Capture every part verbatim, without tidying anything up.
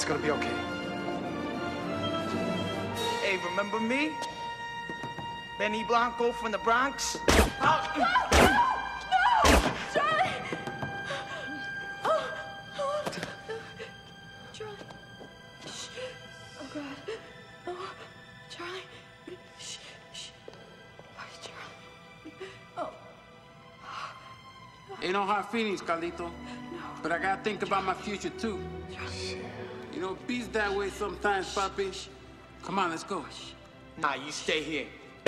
It's gonna be okay. Hey, remember me? Benny Blanco from the Bronx? No! No! Charlie! Oh, oh. Charlie. Shh. Oh, God. Oh, Charlie. Shh. Shh. Where's Charlie? Oh. Ain't no hard feelings, Carlito. No. But I gotta think about my future, too. Charlie. You know, it beats that way sometimes, Papi. Come on, let's go. Nah, you stay here.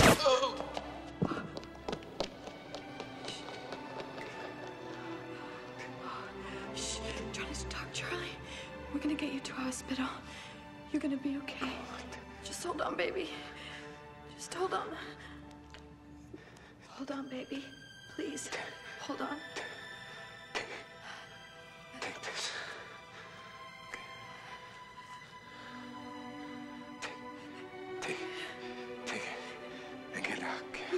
Shh. Charlie's talk, Charlie. We're gonna get you to a hospital. You're gonna be okay. Just hold on, baby. Just hold on. Hold on, baby. Please. Hold on. Take this. Take, take it and get out, okay?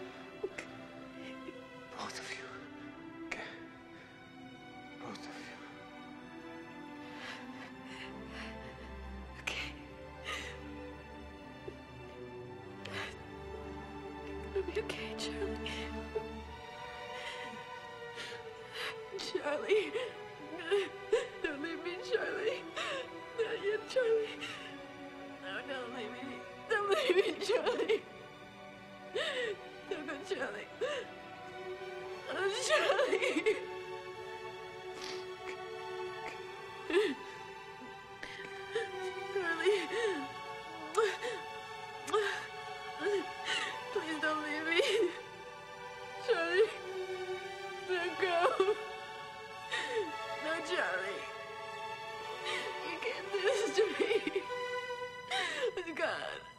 Both of you, okay? Both of you. Okay. It'll be okay, Charlie. Charlie. Don't leave me, Charlie. Not yet, Charlie. No, don't leave me. Don't leave me, Charlie. Don't go, Charlie. Oh, Charlie. Charlie. Please don't leave me. Charlie. Don't go. No, Charlie. You can't do this to me. God.